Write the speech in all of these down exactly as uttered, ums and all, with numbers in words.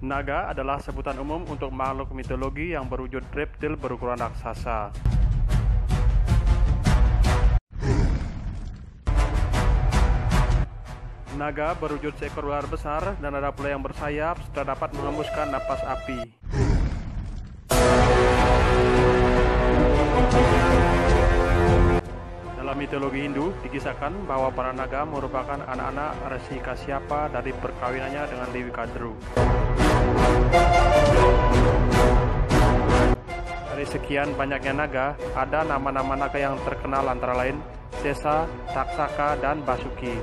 Naga adalah sebutan umum untuk makhluk mitologi yang berwujud reptil berukuran raksasa. Naga berwujud seekor ular besar dan ada pula yang bersayap serta dapat menghembuskan napas api. Dalam mitologi Hindu, dikisahkan bahwa para naga merupakan anak-anak Resi Kasyapa dari perkawinannya dengan Dewi Kadru. Dari sekian banyaknya naga, ada nama-nama naga yang terkenal antara lain Sesa, Taksaka, dan Basuki.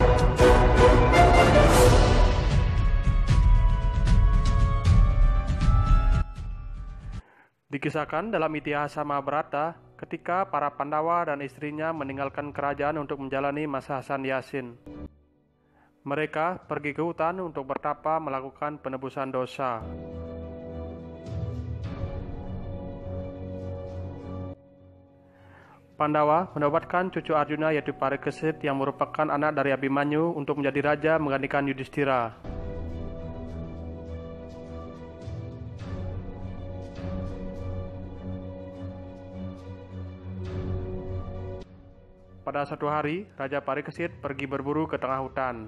Dikisahkan dalam Itihasa Mahabharata, ketika para Pandawa dan istrinya meninggalkan kerajaan untuk menjalani masa Sandyasin. Mereka pergi ke hutan untuk bertapa melakukan penebusan dosa. Pandawa menobatkan cucu Arjuna yaitu Parikesit yang merupakan anak dari Abhimanyu untuk menjadi raja menggantikan Yudhistira. Pada suatu hari, Raja Parikesit pergi berburu ke tengah hutan.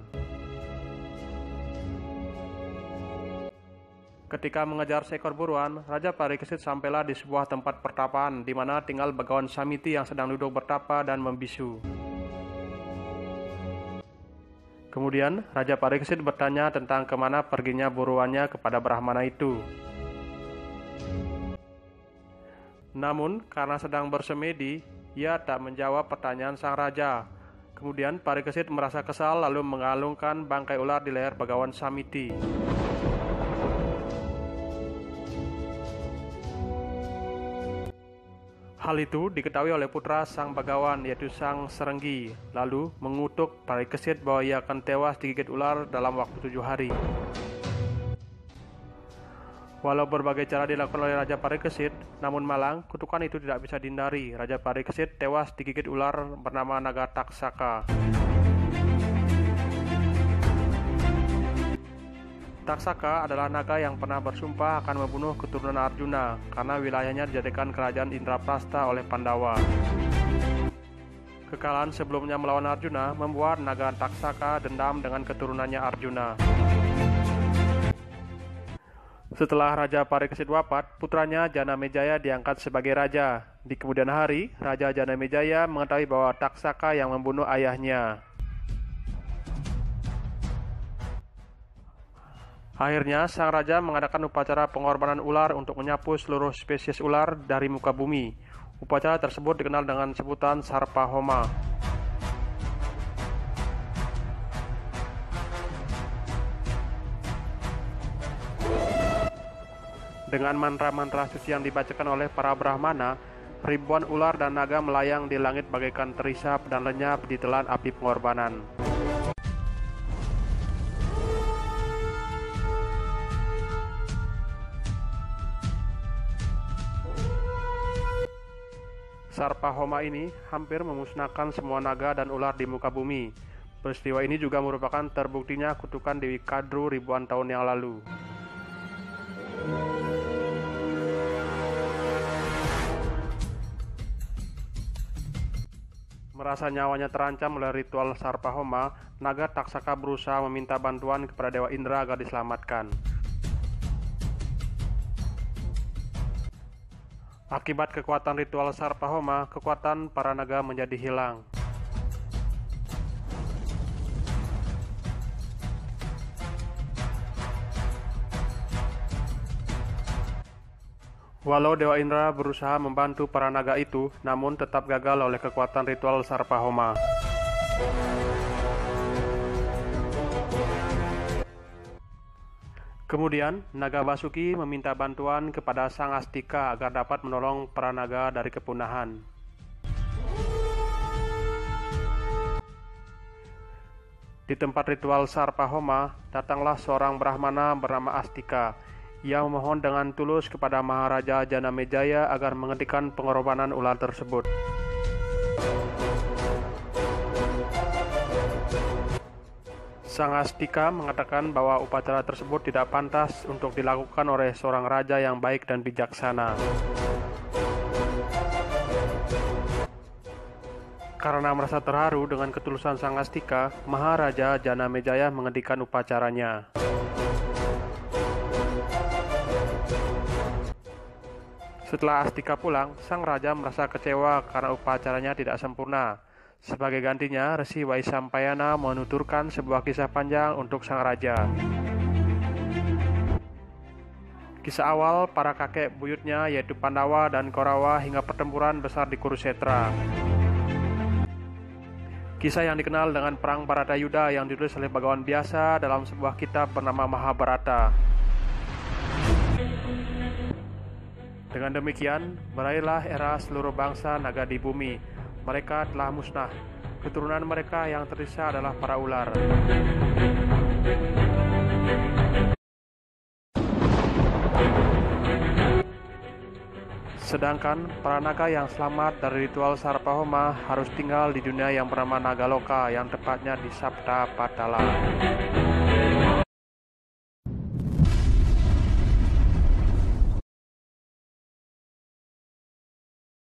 Ketika mengejar seekor buruan, Raja Parikesit sampailah di sebuah tempat pertapaan di mana tinggal Bagawan Samiti yang sedang duduk bertapa dan membisu. Kemudian, Raja Parikesit bertanya tentang kemana perginya buruannya kepada Brahmana itu. Namun, karena sedang bersemedi, ia tak menjawab pertanyaan sang raja. Kemudian Parikesit merasa kesal lalu mengalungkan bangkai ular di leher Bagawan Samiti. Hal itu diketahui oleh putra sang Bagawan yaitu sang Serenggi, lalu mengutuk Parikesit bahwa ia akan tewas digigit ular dalam waktu tujuh hari. Walau berbagai cara dilakukan oleh Raja Parikesit, namun malang kutukan itu tidak bisa dihindari. Raja Parikesit tewas digigit ular bernama naga Taksaka. Taksaka adalah naga yang pernah bersumpah akan membunuh keturunan Arjuna karena wilayahnya dijadikan kerajaan Indraprastha oleh Pandawa. Kekalahan sebelumnya melawan Arjuna membuat naga Taksaka dendam dengan keturunannya Arjuna. Setelah Raja Parikesit wafat, putranya Janamejaya diangkat sebagai raja. Di kemudian hari, Raja Janamejaya mengetahui bahwa Taksaka yang membunuh ayahnya. Akhirnya, sang raja mengadakan upacara pengorbanan ular untuk menyapu seluruh spesies ular dari muka bumi. Upacara tersebut dikenal dengan sebutan Sarpa Homa. Dengan mantra-mantra suci yang dibacakan oleh para Brahmana, ribuan ular dan naga melayang di langit bagaikan terisap dan lenyap di telan api pengorbanan. Sarpa Homa ini hampir memusnahkan semua naga dan ular di muka bumi. Peristiwa ini juga merupakan terbuktinya kutukan Dewi Kadru ribuan tahun yang lalu. Merasa nyawanya terancam oleh ritual Sarpa Homa, naga Taksaka berusaha meminta bantuan kepada Dewa Indra agar diselamatkan. Akibat kekuatan ritual Sarpa Homa, kekuatan para naga menjadi hilang. Walau Dewa Indra berusaha membantu para naga itu, namun tetap gagal oleh kekuatan ritual Sarpa Homa. Kemudian, Naga Basuki meminta bantuan kepada Sang Astika agar dapat menolong para naga dari kepunahan. Di tempat ritual Sarpa Homa, datanglah seorang Brahmana bernama Astika. Ia memohon dengan tulus kepada Maharaja Janamejaya agar menghentikan pengorbanan ular tersebut. Sang Astika mengatakan bahwa upacara tersebut tidak pantas untuk dilakukan oleh seorang raja yang baik dan bijaksana. Karena merasa terharu dengan ketulusan Sang Astika, Maharaja Janamejaya menghentikan upacaranya. Setelah Astika pulang, sang raja merasa kecewa karena upacaranya tidak sempurna. Sebagai gantinya, Resi Waisampayana menuturkan sebuah kisah panjang untuk sang raja. Kisah awal para kakek buyutnya yaitu Pandawa dan Korawa hingga pertempuran besar di Kurusetra. Kisah yang dikenal dengan Perang Baratayuda yang ditulis oleh Bagawan Biasa dalam sebuah kitab bernama Mahabharata. Dengan demikian, berakhirlah era seluruh bangsa naga di bumi. Mereka telah musnah. Keturunan mereka yang tersisa adalah para ular. Sedangkan para naga yang selamat dari ritual Sarpahoma harus tinggal di dunia yang bernama Nagaloka, yang tepatnya di Sapta Patala.